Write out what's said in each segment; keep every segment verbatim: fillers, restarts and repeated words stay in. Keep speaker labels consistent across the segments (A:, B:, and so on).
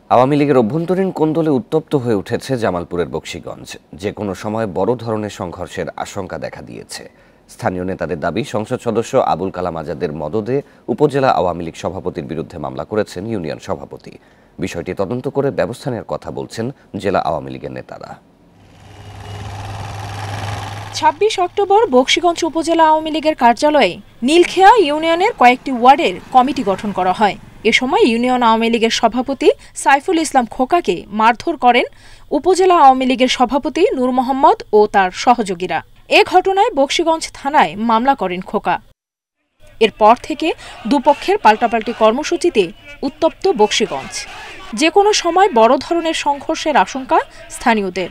A: আওয়ামী লীগের অভ্যন্তরীণ কোন্দলে উত্তপ্ত হয়ে উঠেছে জামালপুরের বকশীগঞ্জ। যে কোনো সময় বড় ধরনের সংঘর্ষের আশঙ্কা দেখা দিয়েছে। স্থানীয় নেতাদের দাবি, সংসদ সদস্য আবুল কালাম আজাদের মদদে উপজেলা আওয়ামী লীগ সভাপতির বিরুদ্ধে মামলা করেছেন ইউনিয়ন সভাপতি। বিষয়টি তদন্ত করে ব্যবস্থা নেওয়ার কথা বলছেন জেলা আওয়ামী লীগের নেতারা।
B: ছাব্বিশ অক্টোবর বকশীগঞ্জ উপজেলা আওয়ামী লীগের কার্যালয়ে নীলখেয়া ইউনিয়নের কয়েকটি ওয়ার্ডের কমিটি গঠন করা হয়। এ সময় ইউনিয়ন আওয়ামী লীগের সভাপতি সাইফুল ইসলাম খোকাকে মারধর করেন উপজেলা আওয়ামী লীগের সভাপতি নূর মোহাম্মদ ও তার সহযোগীরা। এ ঘটনায় বকশীগঞ্জ থানায় মামলা করেন খোকা। এরপর থেকে দুপক্ষের পাল্টাপাল্টি কর্মসূচিতে উত্তপ্ত বকশীগঞ্জ। যে কোনো সময় বড় ধরনের সংঘর্ষের আশঙ্কা স্থানীয়দের।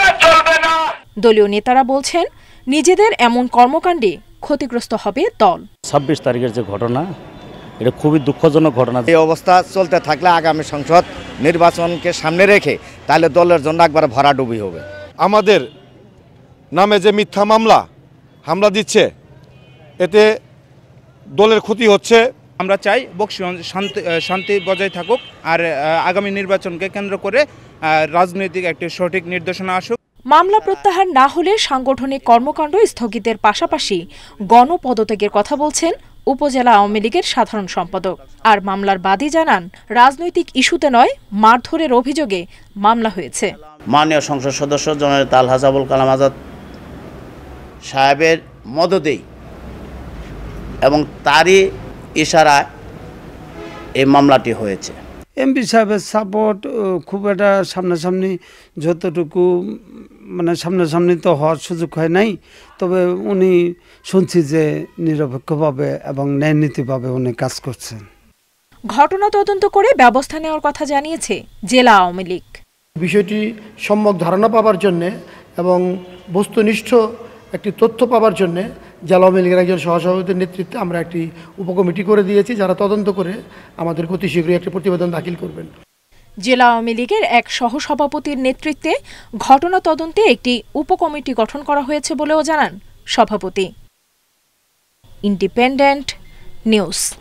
B: দলীয় নেতারা বলছেন, নিজেদের এমন কর্মকাণ্ডে ক্ষতিগ্রস্ত হবে দল।
C: ছাব্বিশ তারিখের যে ঘটনা, এটা খুবই দুঃখজনক ঘটনা।
D: এই অবস্থা চলতে থাকলে আগামী সংসদ নির্বাচনকে সামনে রেখে তাহলে দলের জন্য একবার ভরাডুবি হবে।
E: আমাদের নামে যে মিথ্যা মামলা হামলা দিচ্ছে, এতে দলের ক্ষতি হচ্ছে।
F: আমরা চাই বকশীগঞ্জ শান্তি শান্তি বজায় থাকুক, আর আগামী নির্বাচনকে কেন্দ্র করে রাজনৈতিক একটি সঠিক নির্দেশনা আসুক।
B: মামলা প্রত্যাহার না হলে সাংগঠনিক কর্মকাণ্ড স্থগিতের পাশাপাশি গণপদত্যাগের কথা বলছেন উপজেলা আওয়ামী লীগের সাধারণ সম্পাদক। আর মামলার বাদী জানান, রাজনৈতিক ইস্যুতে নয়, মারধরের অভিযোগে মামলা হয়েছে।
C: মাননীয় সংসদ সদস্য জননেতা আলহাজ আবুল কালাম আজাদ সাহেবের মদদেই এবং তারই ইশারায় এই মামলাটি হয়েছে।
G: এমপি সাহেবের সাপোর্ট খুব একটা সামনাসামনি, যতটুকু মানে সামনাসামনি তো হওয়ার সুযোগ হয় নাই, তবে উনি শুনছি যে নিরপেক্ষভাবে এবং ন্যায়নীতিভাবে উনি কাজ করছেন।
B: ঘটনা তদন্ত করে ব্যবস্থা নেওয়ার কথা জানিয়েছে জেলা আওয়ামী লীগ।
H: বিষয়টি সম্যক ধারণা পাওয়ার জন্য এবং বস্তুনিষ্ঠ একটি তথ্য পাওয়ার জন্য জেলা আওয়ামী লীগের একজন সহসভাপতির নেতৃত্বে আমরা একটি উপকমিটি করে দিয়েছি, যারা তদন্ত করে আমাদের অতি শীঘ্রই একটি প্রতিবেদন দাখিল করবেন।
B: জেলা আওয়ামী লীগের এক সহসভাপতির নেতৃত্বে ঘটনা তদন্তে একটি উপকমিটি গঠন করা হয়েছে বলেও জানান সভাপতি। Independent news.